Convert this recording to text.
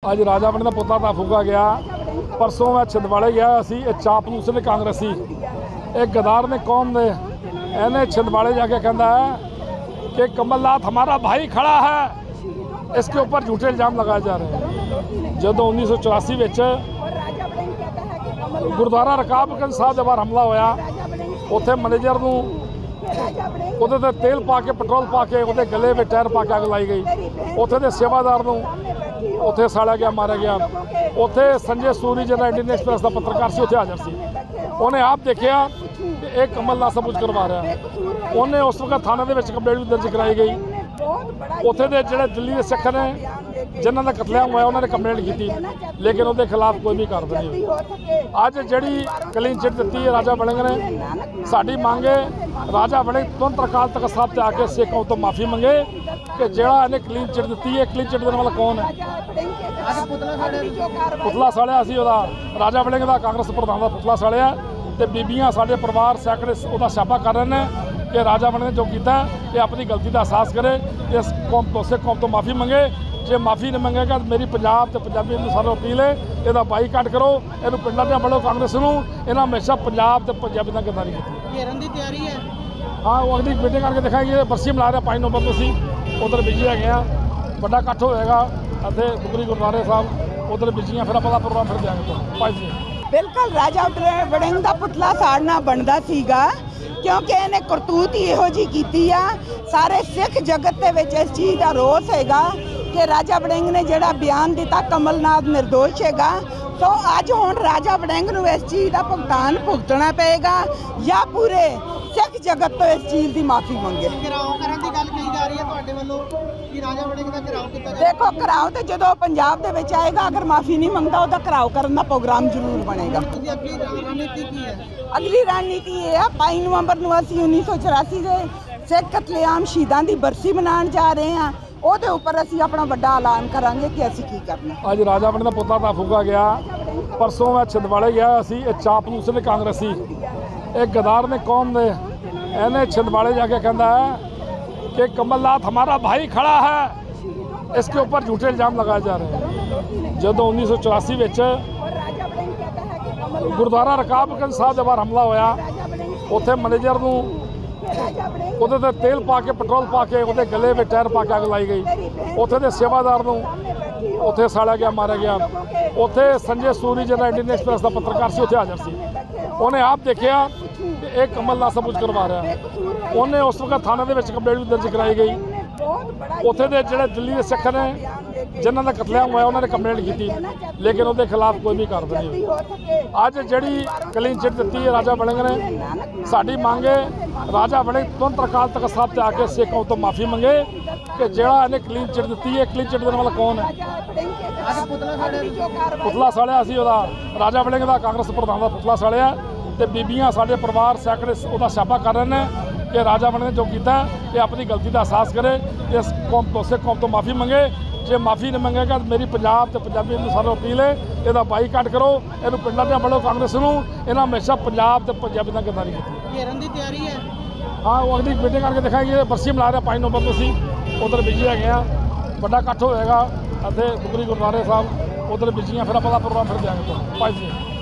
ਅੱਜ ਰਾਜਾ ਬਣਨ ਦਾ ਪੁੱਤਾਂ ਦਾ ਫੂਕਾ ਗਿਆ। परसों मैं छिंदवाड़े गया सी, चापलूस ने कांग्रेसी एक गदार ने कौम ने इन्हें छिंदवाड़े जाके कहता है कि कमलनाथ हमारा भाई खड़ा है, इसके ऊपर झूठे इल्जाम लगाए जा रहे हैं। जदों 1984 में गुरुद्वारा रकाबगंज साहब के बाहर हमला होया, उत्थे मैनेजर नूं ਉਹਦੇ ਤੇ तेल पा के पेट्रोल पा के ਉਹਦੇ गले में टायर पा के अग लाई गई। उत्थे दे सेवादार नूं उत्थे साड़ा गया, मारा गया। उत्थे संजय सूरी जिहड़ा इंडियन एक्सप्रैस का पत्रकार से उत्थे हाज़र सी, उन्हें आप देखा कि एक कमलनाथ सब कुछ करवा रहा है। उन्हें उस वक्त थाने के कंप्लेंट भी दर्ज कराई गई। उत्थे दे जिहड़े दिल्ली के सिख ने जिन्हों का कतलेआम होया उन्होंने कंप्लेंट की, लेकिन उसके खिलाफ कोई भी कार्रवाई नहीं हुई। अज जी क्लीन चिट दी है राजा वड़िंग ने, साड़ी मांग है राजा वड़िंग तुरंत अकाल तख्त साहब से आके सिखों तो माफ़ी मंगे कि जोड़ा इन्हें क्लीन चिट दी है। क्लीन चिट देने वाला कौन है? पुतला साड़िया सी उहदा, राजा वड़िंग का कांग्रेस प्रधान का पुतला साड़िया, तो बीबियां साडे परिवार सैकड़े उसका छापा कर रहे हैं कि राजा वड़िंग ने जो किया ये अपनी गलती का एहसास करे, इस कौम तो सिख कौम तो माफ़ी मंगे। जो माफ़ी नहीं मंगेगा मेरी पंजाब तो पंजाबी सारों अपील है, यदा बाईकाट करो, इन पिंडों में बढ़ो कांग्रेस नूं। इन्हें हमेशा पंजाब तो पंजाबी का गद्दारी की। घेरन की तैयारी है। हाँ, वो अगली मीटिंग करके दिखाएंगे। बरसी मना रहे 5 नवंबर तो सी उधर बिजी है, बड़ा इकट्ठ होएगा इतने दुगरी गुरुद्वारे साहब, उधर बिजियाँ फिर अपना प्रोग्राम फिर देंगे 5 दिन। बिल्कुल राजा वड़िंग का पुतला साड़ना बनता सीगा, क्योंकि इन्हें करतूत ही इहो जी कीती आ। सारे सिख जगत के विच इस चीज़ का रोस हैगा कि राजा वड़िंग ने जिहड़ा बयान दिता कमलनाथ निर्दोष हैगा। तो अज हुण राजा वड़िंग नूं इस चीज़ का भुगतान भुगतना पेगा या पूरे सिख जगत तो इस चीज़ की माफ़ी मंगे। देखो घराव तो जो पंजाब दे विच आएगा, अगर माफ़ी नहीं मंगता उसका घराव करने का प्रोग्राम जरूर बनेगा। अगली रणनीति ये है 5 नवंबर नूं असीं 1984 के सिख कतलेआम शहीदां दी बरसी मनाउण जा रहे हैं। ਉਹਦੇ ਉੱਪਰ ਅਸੀਂ ਆਪਣਾ ਵੱਡਾ ਐਲਾਨ ਕਰਾਂਗੇ ਕਿ ਅਸੀਂ ਕੀ ਕਰਨਾ। ਅੱਜ ਰਾਜਾ ਬਣਨ ਦਾ ਪੁੱਤਾਂ ਦਾ ਫੂਕਾ ਗਿਆ। परसों मैं छिंदवाड़े गया सी, चापलूस ने कांग्रेसी एक गदार ने कौम ने इन्हें छिंदवाड़े जाके कहता है कि कमलनाथ हमारा भाई खड़ा है, इसके ऊपर झूठे इल्जाम लगाए जा रहे हैं। जदों 1984 में गुरुद्वारा रकाबगंज साहब के बाहर हमला होया, उत्थे मैनेजर नूं ਉਹਦੇ ਤੇ तेल पा के पेट्रोल पा के ਉਹਦੇ गले में टायर पा के अग लाई गई। उत्थे दे सेवादार नूं उत्थे साड़ा गया, मारा गया। उत्थे संजय सूरी जिहड़ा इंडियन एक्सप्रैस का पत्रकार से उत्थे हाज़र सी, उन्हें आप देखा कि एक कमलनाथ सब कुछ करवा रहा है। उन्हें उस वक्त थाने के कंप्लेंट भी दर्ज कराई गई। उत्थे दे जिहड़े दिल्ली के सिख ने जिन्हों का कतलेआम होया उन्होंने कंप्लेंट की, लेकिन उसके खिलाफ कोई भी कार्रवाई नहीं हुई। अज जी क्लीन चिट दी है राजा वड़िंग ने, साड़ी मांग है राजा वड़िंग तुरंत अकाल तख्त साहब से आके सिखों तो माफ़ी मंगे कि जोड़ा इन्हें क्लीन चिट दी है। क्लीन चिट देने वाला कौन है? पुतला साड़िया सी उहदा, राजा वड़िंग का कांग्रेस प्रधान का पुतला साड़िया, तो बीबियां साडे परिवार सैकड़े उसका छापा कर रहे हैं कि राजा वड़िंग ने जो किया ये अपनी गलती का एहसास करे, इस कौम तो सिख कौम तो माफ़ी मंगे। जो माफ़ी नहीं मंगेगा मेरी पंजाब तो पंजाबी सारों अपील है, यदा बाईकाट करो, इन पिंडों में बढ़ो कांग्रेस नूं। इन्हें हमेशा पंजाब तो पंजाबी का गद्दारी की। घेरन की तैयारी है। हाँ, वो अगली मीटिंग करके दिखाएंगे। बरसी मना रहे 5 नवंबर तो सी उधर बिजी है, बड़ा इकट्ठ होएगा इतने दुगरी गुरुद्वारे साहब, उधर बिजियाँ फिर अपना प्रोग्राम फिर देंगे 5 दिन।